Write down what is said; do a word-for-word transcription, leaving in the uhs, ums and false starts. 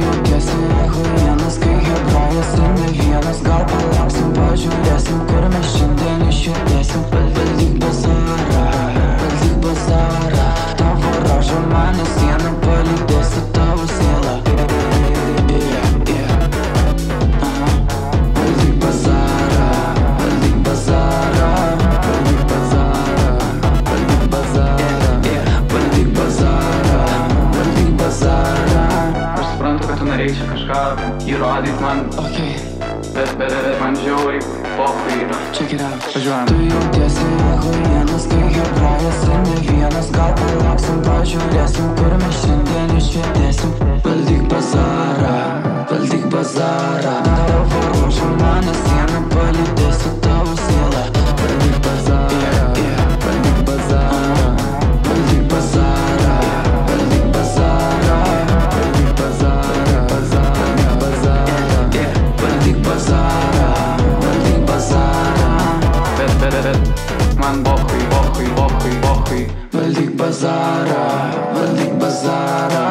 jautiesi echujienas, kai hebrajas ir ne vienas. Gal palauksim, pažiūrėsim, kur mes šiandien išjudėsim. Valdyk bazarą, valdyk bazarą, tavo rožą mano sieną palydėsi tavo sielą. Yeah, yeah. Aha. Valdyk bazarą, valdyk bazarą, valdyk bazarą, valdyk bazarą, yeah, valdyk bazarą, valdyk bazarą. Aš suprantu, kad tu norėjai čia kažką įrodyt man, Okay, bet, bet, bet man žiauriai pochui yra. check it out. Važiuojam. Tu jautiesi echujienas, kai hebrajas ir ne vienas. Gal palauksim, pažiūrėsim, kur mes šiandien išjudėsim. Valdyk bazarą, valdyk bazarą, tavo rožą mano sieną palydėsi tavo sielą. Valdyk bazarą, yeah, yeah. Valdyk bazarą, valdyk bazarą, valdyk bazarą, valdyk bazarą, valdyk bazarą, yeah, valdyk bazarą, valdyk bazarą. Bet, bet, bet, man pochui, pochui, pochui, pochui. Valdyk bazarą, valdyk bazarą,